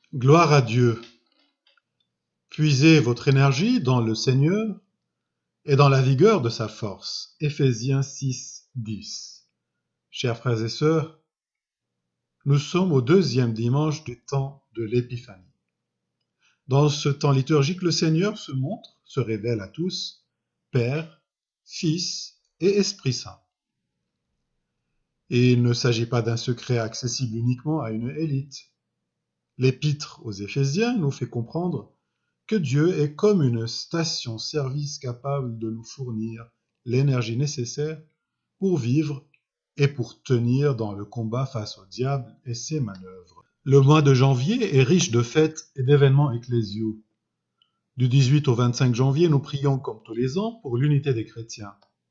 Gloire à Dieu. Puisez votre énergie dans le Seigneur et dans la vigueur de sa force. Éphésiens 6, 10. Chers frères et sœurs, nous sommes au deuxième dimanche du temps de l'Épiphanie. Dans ce temps liturgique, le Seigneur se montre, se révèle à tous, Père, Fils et Esprit Saint. Et il ne s'agit pas d'un secret accessible uniquement à une élite. L'Épître aux Éphésiens nous fait comprendre que Dieu est comme une station-service capable de nous fournir l'énergie nécessaire pour vivre et pour tenir dans le combat face au diable et ses manœuvres. Le mois de janvier est riche de fêtes et d'événements ecclésiaux. Du 18 au 25 janvier, nous prions comme tous les ans pour l'unité des chrétiens.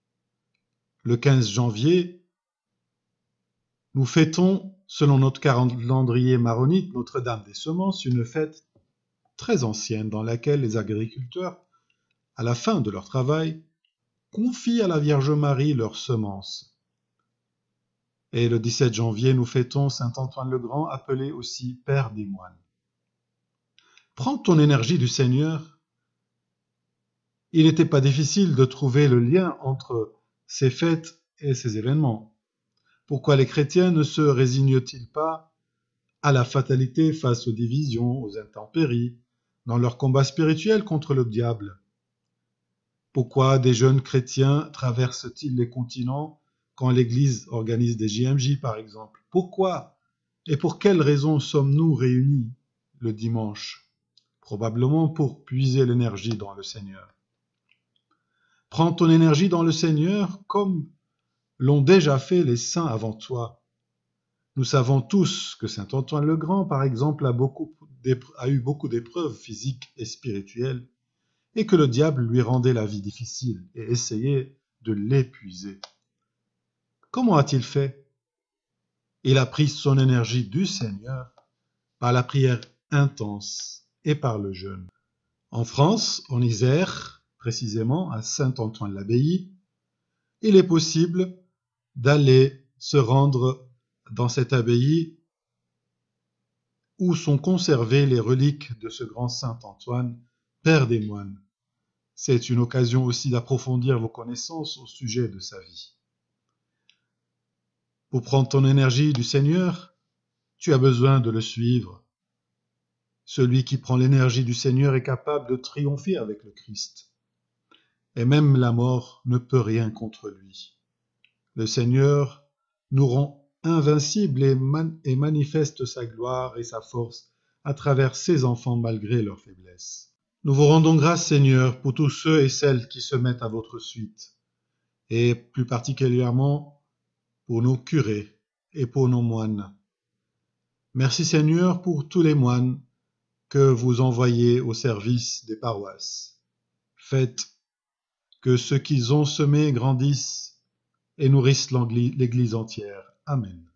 Le 15 janvier, nous fêtons, selon notre calendrier maronite, Notre-Dame des Semences, une fête très ancienne dans laquelle les agriculteurs, à la fin de leur travail, confient à la Vierge Marie leurs semences. Et le 17 janvier, nous fêtons saint Antoine le Grand, appelé aussi Père des moines. Prends ton énergie du Seigneur. Il n'était pas difficile de trouver le lien entre ces fêtes et ces événements. Pourquoi les chrétiens ne se résignent-ils pas à la fatalité face aux divisions, aux intempéries, dans leur combat spirituel contre le diable? Pourquoi des jeunes chrétiens traversent-ils les continents quand l'Église organise des JMJ, par exemple? Pourquoi et pour quelles raisons sommes-nous réunis le dimanche? Probablement pour puiser l'énergie dans le Seigneur. Prends ton énergie dans le Seigneur comme l'ont déjà fait les saints avant toi. Nous savons tous que saint Antoine le Grand, par exemple, a eu beaucoup d'épreuves physiques et spirituelles, et que le diable lui rendait la vie difficile et essayait de l'épuiser. Comment a-t-il fait? Il a pris son énergie du Seigneur par la prière intense et par le jeûne. En France, en Isère, précisément à Saint-Antoine-l'Abbaye, il est possible d'aller se rendre dans cette abbaye où sont conservées les reliques de ce grand saint Antoine, Père des moines. C'est une occasion aussi d'approfondir vos connaissances au sujet de sa vie. Pour prendre ton énergie du Seigneur, tu as besoin de le suivre. Celui qui prend l'énergie du Seigneur est capable de triompher avec le Christ. Et même la mort ne peut rien contre lui. Le Seigneur nous rend invincibles et manifeste sa gloire et sa force à travers ses enfants malgré leur faiblesse. Nous vous rendons grâce, Seigneur, pour tous ceux et celles qui se mettent à votre suite, et plus particulièrement pour nos curés et pour nos moines. Merci, Seigneur, pour tous les moines que vous envoyez au service des paroisses. Faites que ce qu'ils ont semé grandisse et nourrissent l'Église entière. Amen.